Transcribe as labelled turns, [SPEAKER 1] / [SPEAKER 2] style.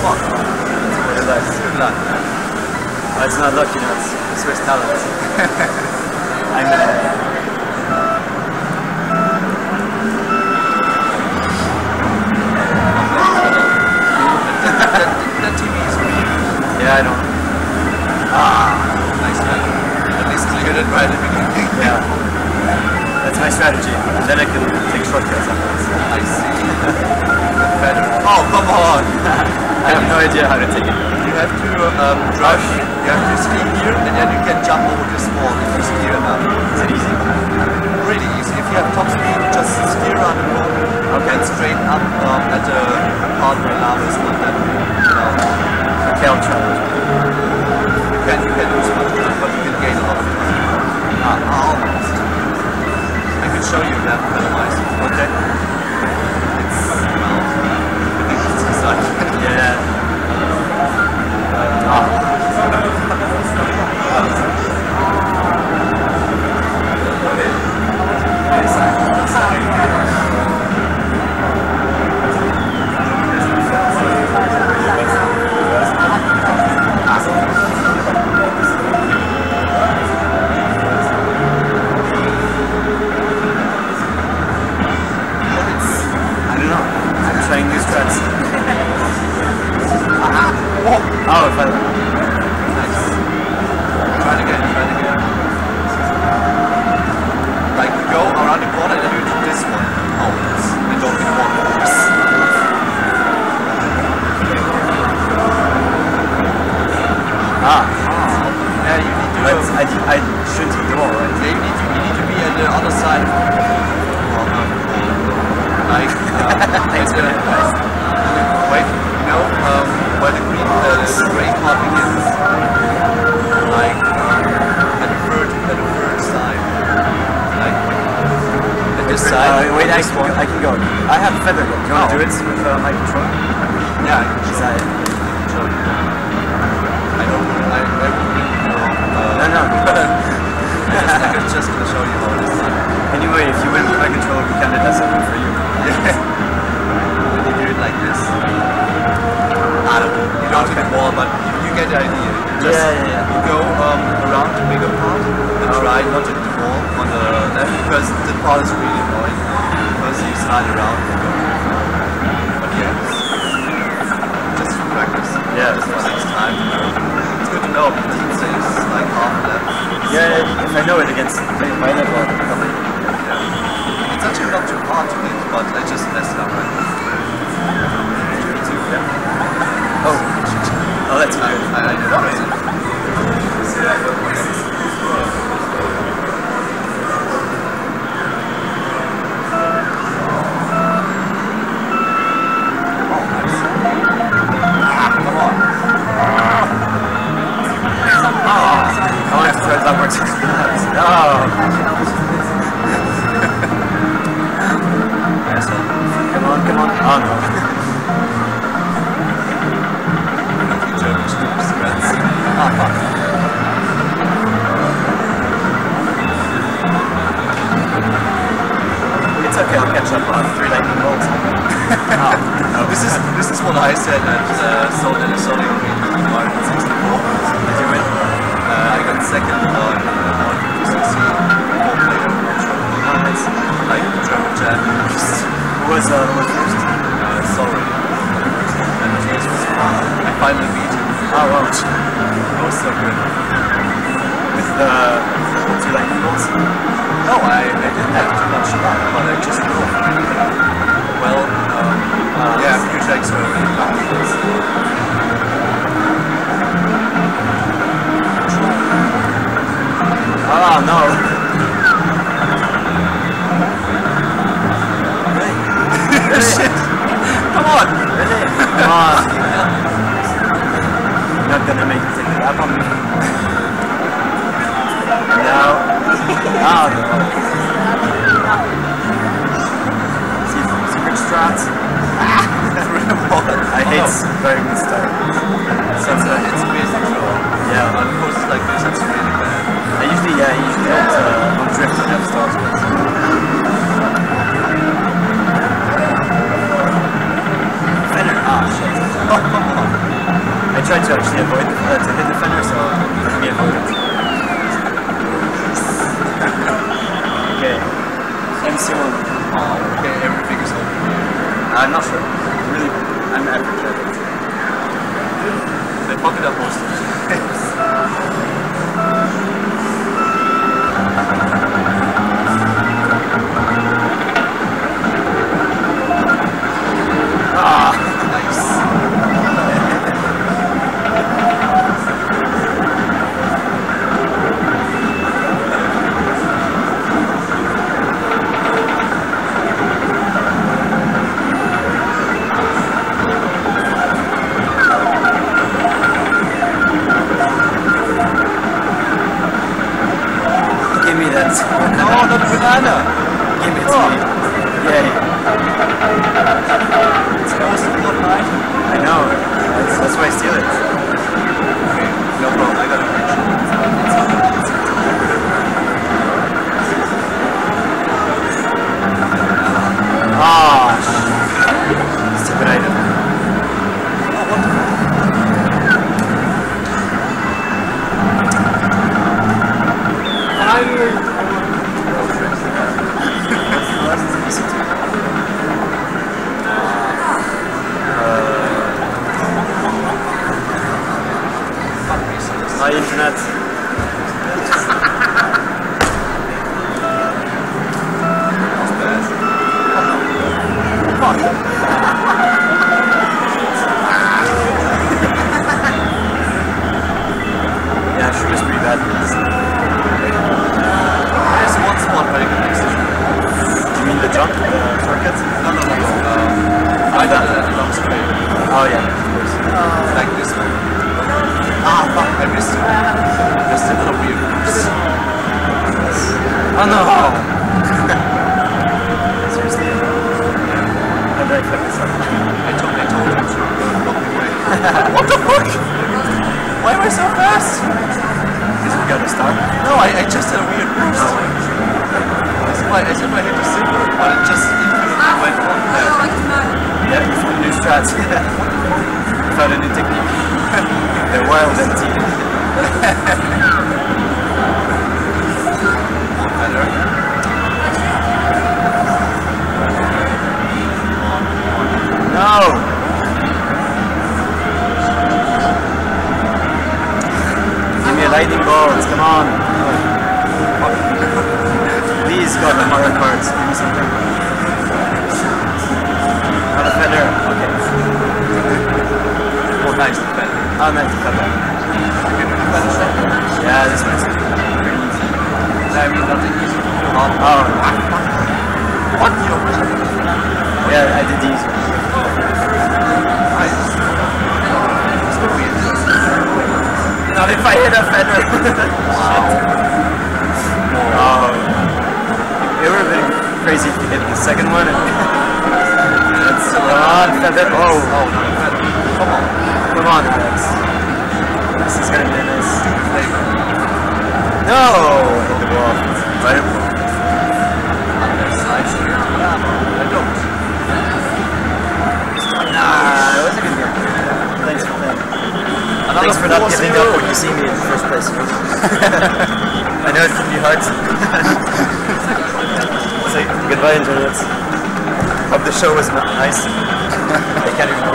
[SPEAKER 1] What is that? It's good luck.
[SPEAKER 2] Oh, it's not luck, you know, it's Swiss talent. I'm
[SPEAKER 1] that TV is weak.
[SPEAKER 2] yeah, I know.
[SPEAKER 1] Nice man. At least cleared it right at the beginning.
[SPEAKER 2] Yeah. That's my strategy. And then I can take shortcuts sometimes.
[SPEAKER 1] I see. Better. Oh, come on!
[SPEAKER 2] I have no idea how to take it.
[SPEAKER 1] You have to drive. You have to ski here, and then you can jump over this wall if you steer enough.
[SPEAKER 2] Is it easy?
[SPEAKER 1] Really easy. If you have top speed, just steer around the corner. Okay. And straight up at the part where lava is not that big.
[SPEAKER 2] Okay, I'll try.
[SPEAKER 1] You can lose much time, but you can gain a lot of time. Almost. I can show you that otherwise. Okay. It's, well, I think it's decided.
[SPEAKER 2] Yeah. Trying new strats. Oh, if I...
[SPEAKER 1] Nice. Try it again, try it again. Like, you go around the corner and then you do this one. Oh, I don't think one works. Yeah, you need to...
[SPEAKER 2] I shouldn't hit the wall, right?
[SPEAKER 1] Yeah, you need to be at the other side of the wall. Like, wait, no, where the green, the gray part begins. Like, at the third side. Like, at this side.
[SPEAKER 2] Wait, I can go. I have feather gun. Do you want to do it with my controller?
[SPEAKER 1] Yeah, I can show you. I wouldn't know. I'm just gonna show you how it is done.
[SPEAKER 2] Anyway, if you win with my controller, we kinda does something for you.
[SPEAKER 1] When you do it like this, I don't know, you don't hit the wall, but you get the idea. Just you go around the bigger part and try not to hit the wall on the left, because the part is really annoying, because you slide around. But yeah, just for practice.
[SPEAKER 2] Yeah,
[SPEAKER 1] just for next time. It's good to know, because it saves like half a lap.
[SPEAKER 2] Yeah, if I know it against my level, I'll come in.
[SPEAKER 1] It's actually not too hard to hit, but I just messed up.
[SPEAKER 2] Yeah. Oh, that's good.
[SPEAKER 1] I did crazy. Come on.
[SPEAKER 2] I want to try that works. Come on. Oh no. It's okay, I'll catch up on 3 lightning bolts.
[SPEAKER 1] No. This is what I said at Sony Martin 64.
[SPEAKER 2] Did you win?
[SPEAKER 1] I got second on 460 4-player control.
[SPEAKER 2] Nice.
[SPEAKER 1] Like German champions.
[SPEAKER 2] Who was first?
[SPEAKER 1] Sorry. And James was I finally beat him.
[SPEAKER 2] Oh wow.
[SPEAKER 1] That was so good.
[SPEAKER 2] With the 2 lightning bolts?
[SPEAKER 1] No, I didn't have too much luck, but I just know. Well, yeah, a few checks were really lucky.
[SPEAKER 2] Oh no.
[SPEAKER 1] Shit! Come on!
[SPEAKER 2] Really? Come on. You're not gonna make it take a lap on me. No. Oh no. Secret strats. I hate very good stuff.
[SPEAKER 1] It's basic flow.
[SPEAKER 2] Yeah.
[SPEAKER 1] On courses like this, it's really bad.
[SPEAKER 2] I usually don't drift on the stars.
[SPEAKER 1] Fenner, shit. Oh, come on. Oh, okay, everything is open here.
[SPEAKER 2] I'm not sure. Really, I'm average at it.
[SPEAKER 1] They fuck it up most of the time. Ah, nice.
[SPEAKER 2] Give me that.
[SPEAKER 1] No, not a banana.
[SPEAKER 2] Give it to me. Yay.
[SPEAKER 1] It's close to Fortnite.
[SPEAKER 2] I know. That's why I steal it.
[SPEAKER 1] Okay, no problem. I got a picture.
[SPEAKER 2] Ah, stupid item.
[SPEAKER 1] Oh, what the
[SPEAKER 2] My internet. Yeah, sure is pretty bad.
[SPEAKER 1] There's one spot where you can exit.
[SPEAKER 2] You mean the jump? The shortcut?
[SPEAKER 1] No. I done it at the long straight.
[SPEAKER 2] Oh yeah, of course.
[SPEAKER 1] Like this one. Ah, fuck, I missed it. There's still a weird boost.
[SPEAKER 2] Oh no! Seriously? How did I fuck this up?
[SPEAKER 1] I told him to block me away. What the fuck? Why am I so fast?
[SPEAKER 2] Because we got a star?
[SPEAKER 1] No, I just had a weird boost. As if I hit the silver, but it just infinitely went on there.
[SPEAKER 2] Yeah, new strats. Found a new technique. They're wild and deep.
[SPEAKER 1] Better.
[SPEAKER 2] No! Give me a lightning bolt, come on! Please, God, the Mario cards, give me something. Not a feather, okay.
[SPEAKER 1] Oh, nice defender.
[SPEAKER 2] Oh, nice feather.
[SPEAKER 1] You can do the feather shot.
[SPEAKER 2] Yeah, this one's pretty easy.
[SPEAKER 1] I mean, nothing easy.
[SPEAKER 2] Oh,
[SPEAKER 1] What?
[SPEAKER 2] yeah, I did these.
[SPEAKER 1] Nice. It's gonna be interesting.
[SPEAKER 2] Not if I hit a feather. Oh. It would have been crazy if you hit the second one.
[SPEAKER 1] That's
[SPEAKER 2] Come on, feather. Oh,
[SPEAKER 1] not a feather. Come on.
[SPEAKER 2] come on, Alex. This is gonna be nice.
[SPEAKER 1] Flavor.
[SPEAKER 2] No! Hit the wall.
[SPEAKER 1] Right up. Unless I should. I don't.
[SPEAKER 2] Nah, it was a good game. Thanks for playing. Thanks for not giving up when you see me in the first place. I know it can be hard. Say goodbye, internet. Hope the show was nice. I can't even